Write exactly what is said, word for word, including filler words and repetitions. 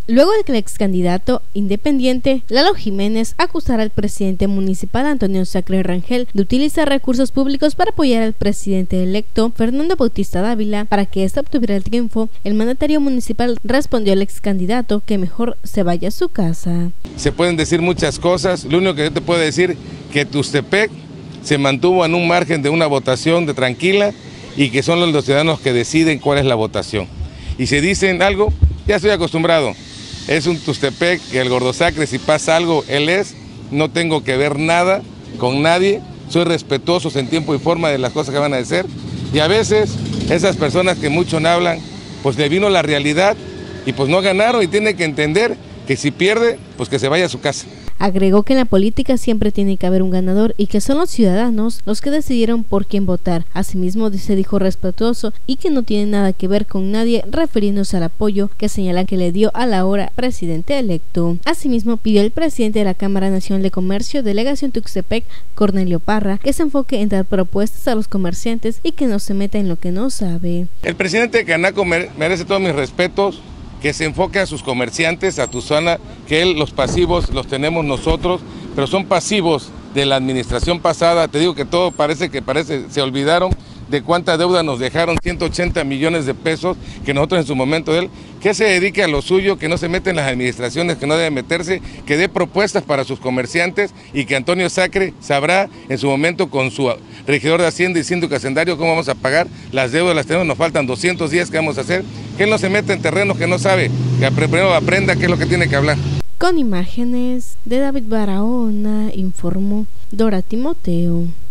Luego de que el ex candidato independiente Lalo Jiménez acusara al presidente municipal Antonio Sacre Rangel de utilizar recursos públicos para apoyar al presidente electo Fernando Bautista Dávila para que éste obtuviera el triunfo, el mandatario municipal respondió al ex candidato que mejor se vaya a su casa. Se pueden decir muchas cosas, lo único que yo te puedo decir que Tuxtepec se mantuvo en un margen de una votación de tranquila y que son los ciudadanos que deciden cuál es la votación. Y si dicen algo, ya estoy acostumbrado. Es un Tuxtepec que el Gordo Sacre, si pasa algo, él es, no tengo que ver nada con nadie, soy respetuoso en tiempo y forma de las cosas que van a decir, y a veces esas personas que mucho no hablan, pues le vino la realidad y pues no ganaron y tiene que entender que si pierde, pues que se vaya a su casa. Agregó que en la política siempre tiene que haber un ganador y que son los ciudadanos los que decidieron por quién votar. Asimismo, se dijo respetuoso y que no tiene nada que ver con nadie, refiriéndose al apoyo que señala que le dio al ahora presidente electo. Asimismo, pidió al presidente de la Cámara Nacional de Comercio, Delegación Tuxtepec, Cornelio Parra, que se enfoque en dar propuestas a los comerciantes y que no se meta en lo que no sabe. El presidente de Canaco merece todos mis respetos, que se enfoque a sus comerciantes, a tu zona, que él, los pasivos los tenemos nosotros, pero son pasivos de la administración pasada. Te digo que todo parece que parece, se olvidaron de cuánta deuda nos dejaron, ciento ochenta millones de pesos, que nosotros en su momento de él, que se dedique a lo suyo, que no se mete en las administraciones, que no debe meterse, que dé propuestas para sus comerciantes y que Antonio Sacre sabrá en su momento con su regidor de Hacienda y síndico hacendario cómo vamos a pagar las deudas, las tenemos, nos faltan doscientos días que vamos a hacer, que él no se mete en terrenos que no sabe, que primero aprenda qué es lo que tiene que hablar. Con imágenes de David Barahona, informó Dora Timoteo.